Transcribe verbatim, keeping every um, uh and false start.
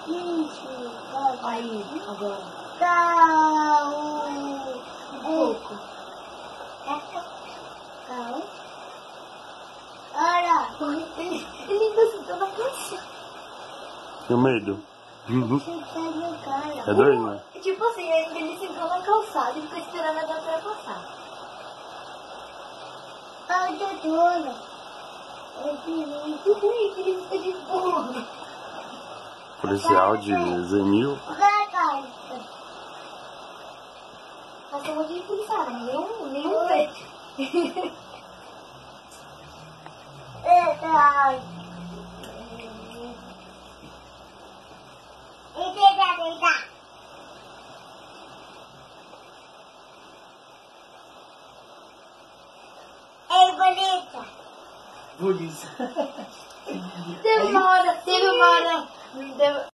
Aí, agora. Cal. Um pouco. Cal. Olha. Ele, ele ainda sentou na calça. Tenho medo. Uhum. Você tá no cara. É doido, né? Tipo assim, ainda ele sentou na calçada e ficou esperando a doutora passar. Ai, doutora. Eu vi Ele fica de boa. Policial de Zenil. Passamos de policial, nenhum, nenhum pet. Eita. Eita, eita. Ei, bonita. Polícia. Teve uma hora, teve uma hora. Teve...